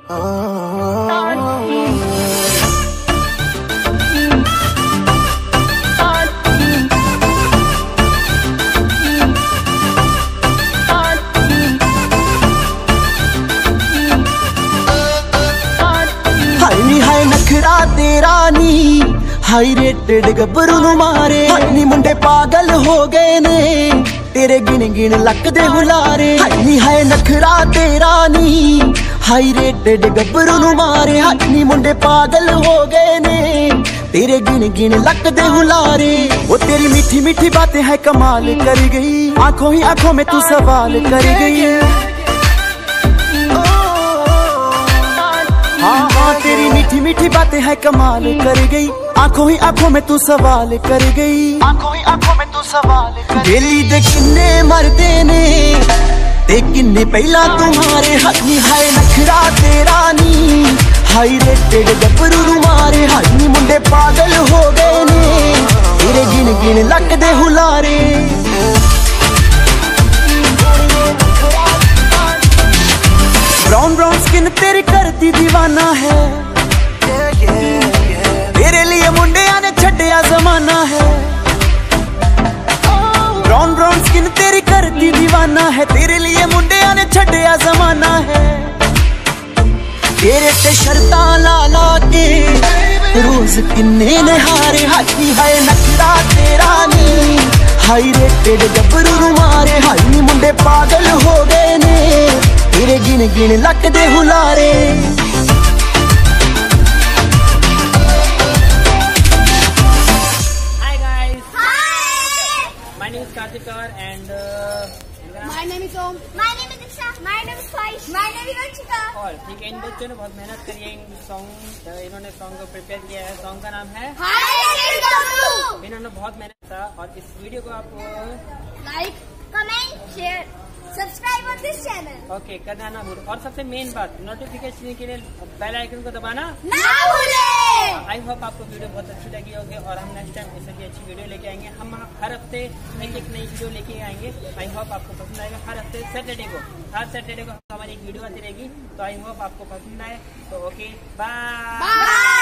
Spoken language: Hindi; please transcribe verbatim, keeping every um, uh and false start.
नखरा तेरा नी हाई रेटेड गब्बरू नू मारे नी मुंडे पागल हो गए ने तेरे गिन गिन लक दे हुलारे नी हाय नखरा तेरा नी हाई रेटेड गब्बरू नू मारे नी मुंडे पागल हो गए ने तेरे गिन गिन लक दे हुलारे। वो तेरी मीठी मीठी बातें है कमाल कर गई, आंखों ही आंखों में तू सवाल कर गई। हाँ हाँ तेरी मीठी मीठी बातें है कमाल कर गई, आंखों ही आंखों में तू सवाल कर गई। आंखों ही आंखों में तू सवाल कर गई। दिल्ली दे किन्ने मरदे ने ते किन्ने पहला तुम्हारे हक नी हाय नखरा तेरा नी हाई रेटेड गब्बरू नू मारे नी मुंडे पागल हो गए ने तेरे गिन गिन लक दे हुलारे। ब्राउन ब्राउन स्किन तेरी करती दीवाना है, तेरे लिए मुंडिया ने छड्डिया जमाना है। ब्राउन ब्राउन स्किन तेरी करती दीवाना है, तेरे लिए मुंडिया ने छड्डिया जमाना है। तेरे ते शर्तां ला ला के रोज किन्ने ने हारे हाथी है नखरा तेरा नी हाई रेटेड गब्बरू नू मारे नी मुंडे पागल हो गए ने तेरे गिन गिन लक दे हुलारे। Hi guys. Hi. My name is Karthik and uh, my name is Om. My name is Diksha. My name is Faish. My name is Anshika. और ठीक है, इन बच्चों ने बहुत मेहनत करी है, इन सॉन्ग इन्होंने सॉन्ग को प्रिपेयर किया है। सॉन्ग का नाम है इन्होंने बहुत मेहनत था। और इस वीडियो को आप like comment share subscribe on this channel okay करना ना भूलो। और सबसे मेन बात नोटिफिकेशन के लिए बेल आइकन को दबाना ना भूले। आई होप आपको वीडियो बहुत अच्छी लगी होगी और हम नेक्स्ट टाइम ऐसे भी अच्छी वीडियो लेके आएंगे। हम हर हफ्ते एक एक नई वीडियो लेके आएंगे। आई होप आपको पसंद आएगा। हर हफ्ते सैटरडे को हर सैटरडे को हमारी एक वीडियो आती रहेगी, तो आई होप आपको पसंद आए। तो ओके बाय।